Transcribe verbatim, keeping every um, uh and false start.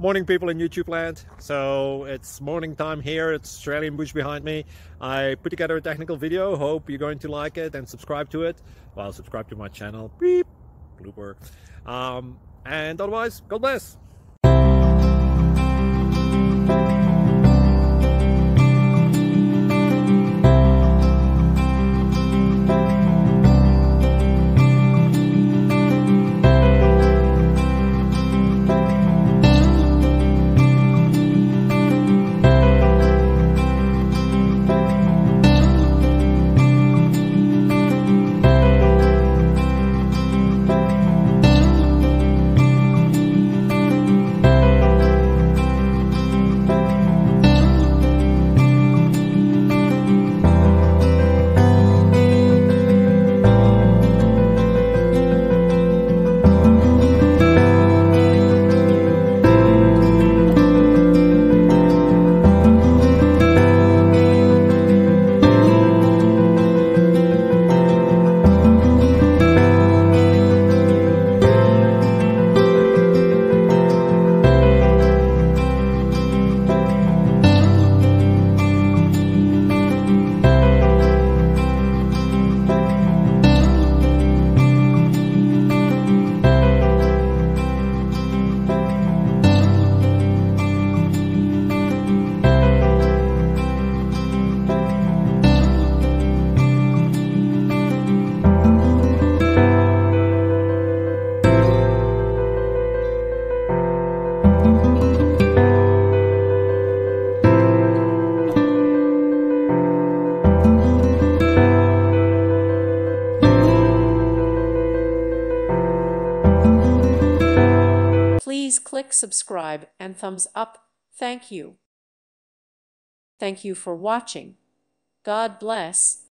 Morning, people in YouTube land. So it's morning time here. It's Australian bush behind me. I put together a technical video. Hope you're going to like it and subscribe to it. Well, subscribe to my channel. Beep. Blooper. Um, and otherwise, God bless. Please click subscribe and thumbs up. Thank you. Thank you for watching. God bless.